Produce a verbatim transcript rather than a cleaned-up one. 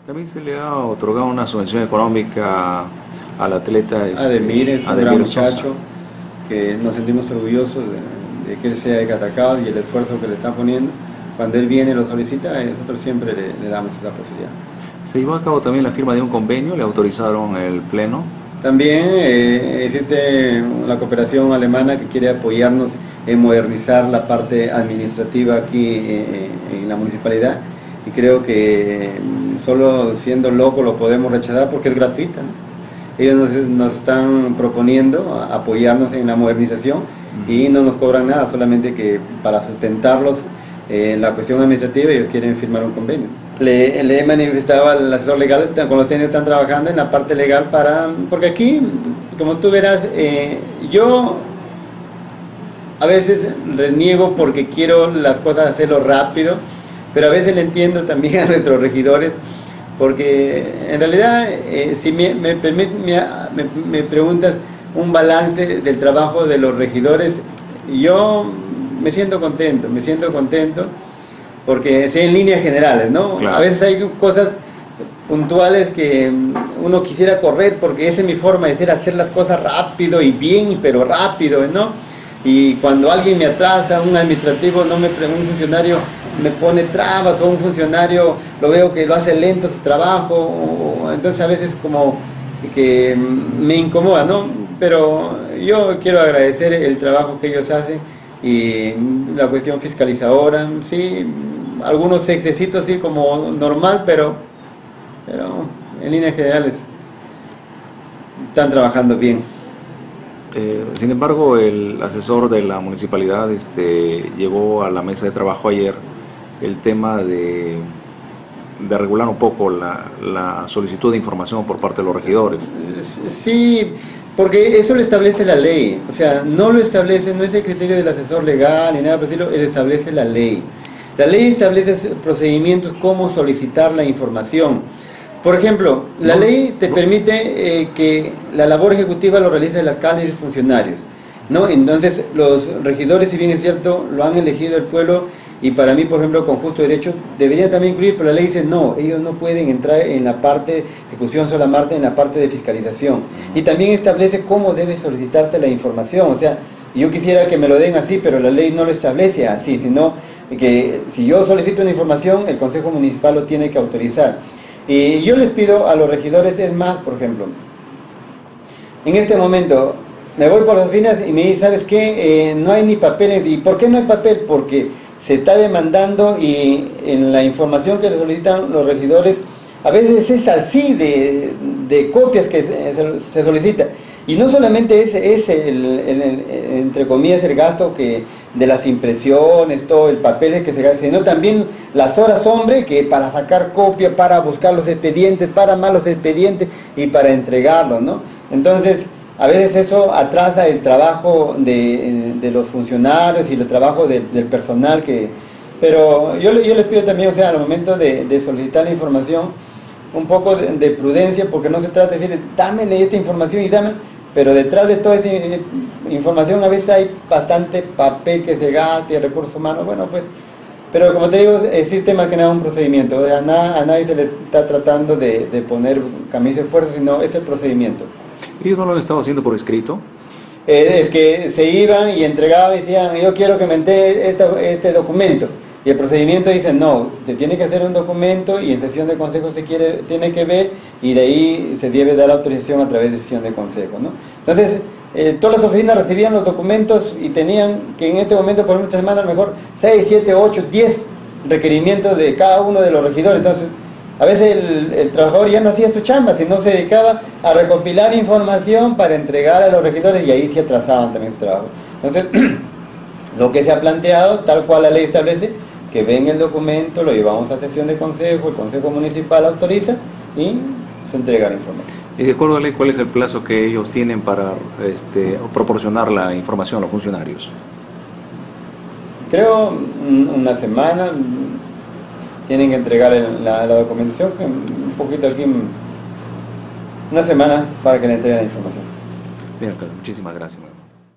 También se le ha otorgado una subvención económica al atleta este, Ademir es un Ademir gran Sosa. muchacho que nos sentimos orgullosos de, de que él sea de Catacal y el esfuerzo que le está poniendo. Cuando él viene y lo solicita, nosotros siempre le, le damos esa posibilidad. Se llevó a cabo también la firma de un convenio, le autorizaron el pleno. También eh, existe la cooperación alemana que quiere apoyarnos en modernizar la parte administrativa aquí eh, en la municipalidad, y creo que solo siendo loco lo podemos rechazar porque es gratuita, ¿no? Ellos nos, nos están proponiendo apoyarnos en la modernización y no nos cobran nada, solamente que para sustentarlos eh, en la cuestión administrativa ellos quieren firmar un convenio. Le, le he manifestado al asesor legal, con los técnicos están trabajando en la parte legal para, porque aquí, como tú verás, eh, yo a veces reniego porque quiero las cosas hacerlo rápido, pero a veces le entiendo también a nuestros regidores, porque en realidad, eh, si me, me, me, me, me preguntas un balance del trabajo de los regidores, yo me siento contento, me siento contento, porque sé en líneas generales, ¿no? Claro. A veces hay cosas puntuales que uno quisiera correr, porque esa es mi forma de ser, hacer las cosas rápido y bien, pero rápido, ¿no? Y cuando alguien me atrasa, un administrativo, no me un funcionario me pone trabas, o un funcionario lo veo que lo hace lento su trabajo, o, entonces a veces como que me incomoda, ¿no? Pero yo quiero agradecer el trabajo que ellos hacen y la cuestión fiscalizadora, sí, algunos excesitos sí como normal, pero, pero en líneas generales están trabajando bien. Eh, sin embargo, el asesor de la municipalidad este, llevó a la mesa de trabajo ayer el tema de, de regular un poco la, la solicitud de información por parte de los regidores. Sí, porque eso lo establece la ley, o sea, no lo establece, no es el criterio del asesor legal ni nada por el estilo, él establece la ley. La ley establece procedimientos, cómo solicitar la información. Por ejemplo, la no, ley te no. permite eh, que la labor ejecutiva lo realice el alcalde y sus funcionarios, ¿no? Entonces, los regidores, si bien es cierto, lo han elegido el pueblo, y para mí, por ejemplo, con justo derecho, debería también incluir, pero la ley dice no, ellos no pueden entrar en la parte de ejecución solamente, en la parte de fiscalización. Y también establece cómo debe solicitarte la información, o sea, yo quisiera que me lo den así, pero la ley no lo establece así, sino que si yo solicito una información, el Consejo Municipal lo tiene que autorizar. Y yo les pido a los regidores, es más, por ejemplo, en este momento me voy por las oficinas y me dicen, ¿sabes qué? Eh, no hay ni papeles. ¿Y por qué no hay papel? Porque se está demandando y en la información que le solicitan los regidores, a veces es así de, de copias que se, se solicita. Y no solamente ese es el, el, el, entre comillas, el gasto que de las impresiones, todo el papel que se gasta, sino también las horas hombre que para sacar copia, para buscar los expedientes, para armar los expedientes y para entregarlos, ¿no? Entonces, a veces eso atrasa el trabajo de, de los funcionarios y el trabajo de, del personal que... Pero yo, yo les pido también, o sea, al momento de, de solicitar la información, un poco de, de prudencia, porque no se trata de decir, dame esta información y dame... Pero detrás de toda esa información a veces hay bastante papel que se gasta y recursos humanos, bueno pues, pero como te digo, existe más que nada un procedimiento, o sea, a, nada, a nadie se le está tratando de, de poner camisa de fuerza, sino es el procedimiento. ¿Ellos no lo han estado haciendo por escrito? Eh, es que se iban y entregaban y decían, yo quiero que me entregue este, este documento. Y el procedimiento dice, no, te tiene que hacer un documento y en sesión de consejo se quiere, tiene que ver y de ahí se debe dar la autorización a través de sesión de consejo, ¿no? Entonces, eh, todas las oficinas recibían los documentos y tenían que en este momento, por ejemplo, esta semana a lo mejor seis, siete, ocho, diez requerimientos de cada uno de los regidores. Entonces, a veces el, el trabajador ya no hacía su chamba, sino se dedicaba a recopilar información para entregar a los regidores y ahí se atrasaban también su trabajo. Entonces, lo que se ha planteado, tal cual la ley establece, que ven el documento, lo llevamos a sesión de consejo, el consejo municipal autoriza y se entrega la información. Y de acuerdo a la ley, ¿cuál es el plazo que ellos tienen para este, proporcionar la información a los funcionarios? Creo una semana, tienen que entregar la, la documentación, que un poquito aquí, una semana para que le entreguen la información. Bien, muchísimas gracias.